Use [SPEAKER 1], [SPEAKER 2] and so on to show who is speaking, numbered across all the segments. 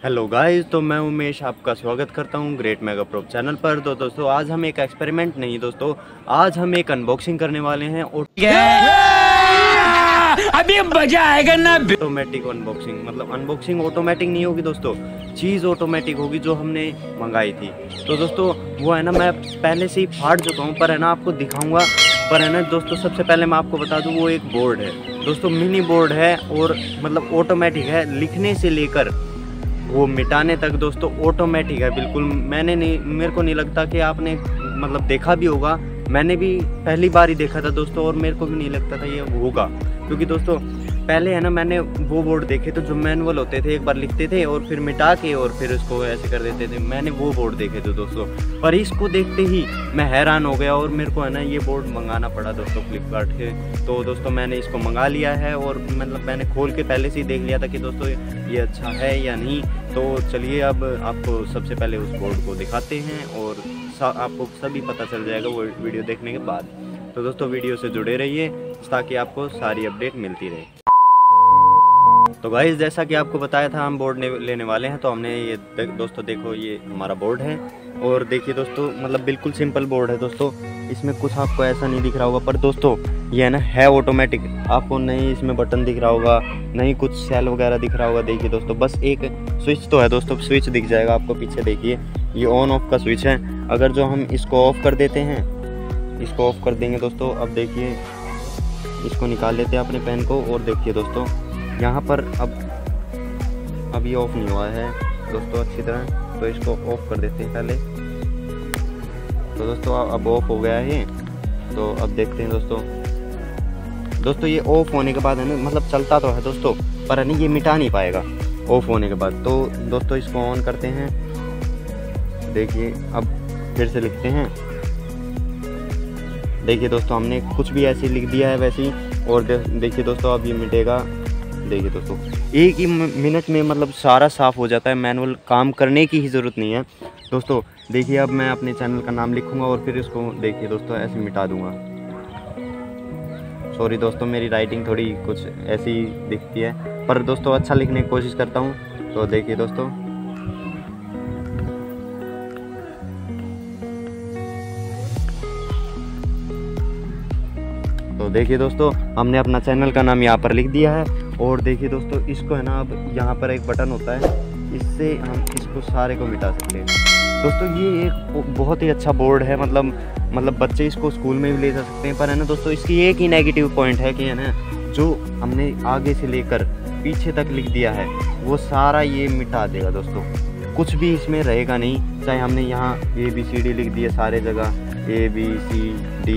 [SPEAKER 1] Hello guys, तो मैं उमेश आपका स्वागत करता हूं ग्रेट मेगा प्रो चैनल पर। तो दोस्तों आज हम एक एक्सपेरिमेंट नहीं दोस्तों, आज हम एक अनबॉक्सिंग करने वाले हैं
[SPEAKER 2] अभी मजा आएगा ना।
[SPEAKER 1] Automatic unboxing. मतलब अनबॉक्सिंग ऑटोमेटिक नहीं होगी दोस्तों, चीज़ ऑटोमेटिक होगी जो हमने मंगाई थी। तो दोस्तों वो है ना, मैं पहले से ही फाड़ चुका हूँ, पर है ना आपको दिखाऊंगा। पर है ना दोस्तों, सबसे पहले मैं आपको बता दूँ, वो एक बोर्ड है दोस्तों, मिनी बोर्ड है और मतलब ऑटोमेटिक है। लिखने से लेकर वो मिटाने तक दोस्तों ऑटोमेटिक है बिल्कुल। मेरे को नहीं लगता कि आपने मतलब देखा भी होगा। मैंने भी पहली बार ही देखा था दोस्तों, और मेरे को भी नहीं लगता था ये होगा, क्योंकि दोस्तों पहले है ना मैंने वो बोर्ड देखे तो जो मैनुअल होते थे, एक बार लिखते थे और फिर मिटा के और फिर उसको ऐसे कर देते थे। मैंने वो बोर्ड देखे थे दोस्तों, पर इसको देखते ही मैं हैरान हो गया और मेरे को है ना ये बोर्ड मंगाना पड़ा दोस्तों फ्लिपकार्ट के। तो दोस्तों मैंने इसको मंगा लिया है और मतलब मैंने खोल के पहले से ही देख लिया था कि दोस्तों ये अच्छा है या नहीं। तो चलिए अब आपको सबसे पहले उस बोर्ड को दिखाते हैं और आपको सभी पता चल जाएगा वो वीडियो देखने के बाद। तो दोस्तों वीडियो से जुड़े रहिए ताकि आपको सारी अपडेट मिलती रहे। तो गाइस जैसा कि आपको बताया था हम बोर्ड लेने वाले हैं, तो हमने ये दोस्तों देखो ये हमारा बोर्ड है। और देखिए दोस्तों मतलब बिल्कुल सिंपल बोर्ड है दोस्तों, इसमें कुछ आपको ऐसा नहीं दिख रहा होगा, पर दोस्तों ये है ना है ऑटोमेटिक। आपको नहीं इसमें बटन दिख रहा होगा, नहीं कुछ सेल वगैरह दिख रहा होगा। देखिए दोस्तों बस एक स्विच तो है दोस्तों, स्विच दिख जाएगा आपको पीछे। देखिए ये ऑन ऑफ का स्विच है। अगर जो हम इसको ऑफ कर देते हैं, इसको ऑफ कर देंगे दोस्तों, अब देखिए इसको निकाल लेते हैं अपने पेन को और देखिए दोस्तों यहाँ पर अब ये ऑफ नहीं हुआ है दोस्तों अच्छी तरह, तो इसको ऑफ कर देते हैं पहले। तो दोस्तों अब ऑफ हो गया है। तो अब देखते हैं दोस्तों ये ऑफ होने के बाद है ना, मतलब चलता तो है दोस्तों, पर है ना ये मिटा नहीं पाएगा ऑफ होने के बाद। तो दोस्तों इसको ऑन करते हैं। देखिए अब फिर से लिखते हैं। देखिए दोस्तों हमने कुछ भी ऐसे लिख दिया है वैसे ही, और देखिए दोस्तों अब ये मिटेगा। देखिए दोस्तों एक ही मिनट में मतलब सारा साफ़ हो जाता है, मैनुअल काम करने की ही ज़रूरत नहीं है दोस्तों। देखिए अब मैं अपने चैनल का नाम लिखूंगा और फिर इसको देखिए दोस्तों ऐसे मिटा दूंगा। सॉरी दोस्तों मेरी राइटिंग थोड़ी कुछ ऐसी दिखती है, पर दोस्तों अच्छा लिखने की कोशिश करता हूँ। तो देखिए दोस्तों देखिए दोस्तों हमने अपना चैनल का नाम यहाँ पर लिख दिया है। और देखिए दोस्तों इसको है ना, अब यहाँ पर एक बटन होता है, इससे हम इसको सारे को मिटा सकते हैं दोस्तों। ये एक बहुत ही अच्छा बोर्ड है, मतलब बच्चे इसको स्कूल में भी ले जा सकते हैं। पर है ना दोस्तों इसकी एक ही नेगेटिव पॉइंट है कि है ना, जो हमने आगे से लेकर पीछे तक लिख दिया है वो सारा ये मिटा देगा दोस्तों, कुछ भी इसमें रहेगा नहीं। चाहे हमने यहाँ ABCD लिख दिए सारे जगह, ABCD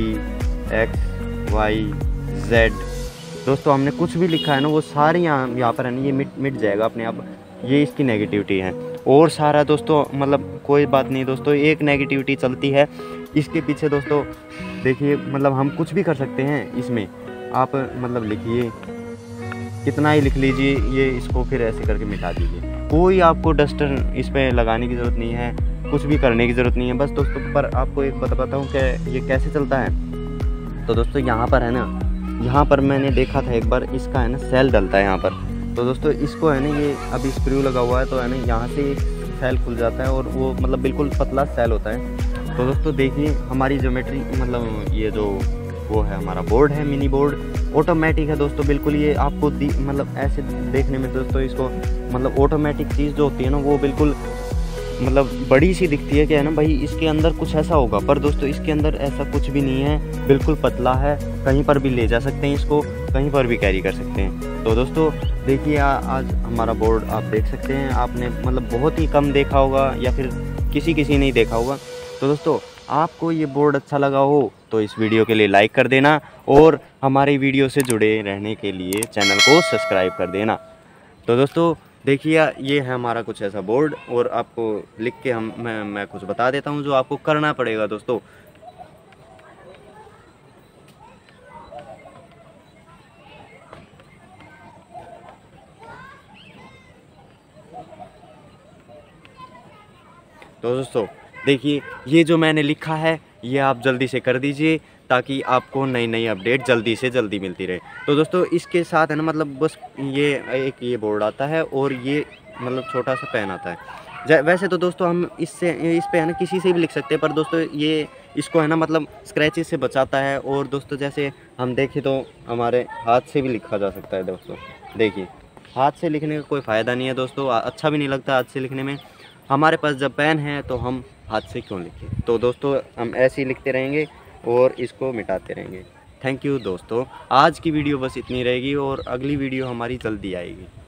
[SPEAKER 1] X Y Z दोस्तों, हमने कुछ भी लिखा है ना वो सारे यहाँ पर है ना ये मिट जाएगा अपने आप। ये इसकी नेगेटिविटी है। और सारा दोस्तों मतलब कोई बात नहीं दोस्तों, एक नेगेटिविटी चलती है इसके पीछे दोस्तों। देखिए मतलब हम कुछ भी कर सकते हैं इसमें, आप मतलब लिखिए कितना ही लिख लीजिए, ये इसको फिर ऐसे करके मिटा दीजिए। कोई आपको डस्टर इस पर लगाने की ज़रूरत नहीं है, कुछ भी करने की ज़रूरत नहीं है बस दोस्तों। पर आपको एक बताता हूँ कि ये कैसे चलता है। तो दोस्तों यहाँ पर है ना, यहाँ पर मैंने देखा था एक बार, इसका है ना सेल डलता है यहाँ पर। तो दोस्तों इसको है ना, ये अभी स्क्रू लगा हुआ है तो है ना यहाँ से एक सेल खुल जाता है और वो मतलब बिल्कुल पतला सेल होता है। तो दोस्तों देखिए हमारी ज्योमेट्री मतलब ये जो वो है हमारा बोर्ड है, मिनी बोर्ड ऑटोमेटिक है दोस्तों बिल्कुल। ये आपको मतलब ऐसे देखने में दोस्तों इसको मतलब ऑटोमेटिक चीज़ जो होती है ना वो बिल्कुल मतलब बड़ी सी दिखती है कि है ना भाई इसके अंदर कुछ ऐसा होगा, पर दोस्तों इसके अंदर ऐसा कुछ भी नहीं है, बिल्कुल पतला है। कहीं पर भी ले जा सकते हैं इसको, कहीं पर भी कैरी कर सकते हैं। तो दोस्तों देखिए आज हमारा बोर्ड आप देख सकते हैं, आपने मतलब बहुत ही कम देखा होगा या फिर किसी ने ही देखा होगा। तो दोस्तों आपको ये बोर्ड अच्छा लगा हो तो इस वीडियो के लिए लाइक कर देना और हमारी वीडियो से जुड़े रहने के लिए चैनल को सब्सक्राइब कर देना। तो दोस्तों देखिए ये है हमारा कुछ ऐसा बोर्ड, और आपको लिख के मैं कुछ बता देता हूँ जो आपको करना पड़ेगा दोस्तों। तो दोस्तों देखिए ये जो मैंने लिखा है ये आप जल्दी से कर दीजिए ताकि आपको नई नई अपडेट जल्दी से जल्दी मिलती रहे। तो दोस्तों इसके साथ है ना मतलब बस ये एक ये बोर्ड आता है और ये मतलब छोटा सा पेन आता है। वैसे तो दोस्तों हम इस पे है ना किसी से भी लिख सकते हैं, पर दोस्तों ये इसको है ना मतलब स्क्रैचेस से बचाता है। और दोस्तों जैसे हम देखें तो हमारे हाथ से भी लिखा जा सकता है। दोस्तों देखिए, हाथ से लिखने का कोई फ़ायदा नहीं है दोस्तों, अच्छा भी नहीं लगता हाथ से लिखने में। हमारे पास जब पेन है तो हम हाथ से क्यों लिखें। तो दोस्तों हम ऐसे ही लिखते रहेंगे और इसको मिटाते रहेंगे। थैंक यू दोस्तों, आज की वीडियो बस इतनी रहेगी और अगली वीडियो हमारी जल्दी आएगी।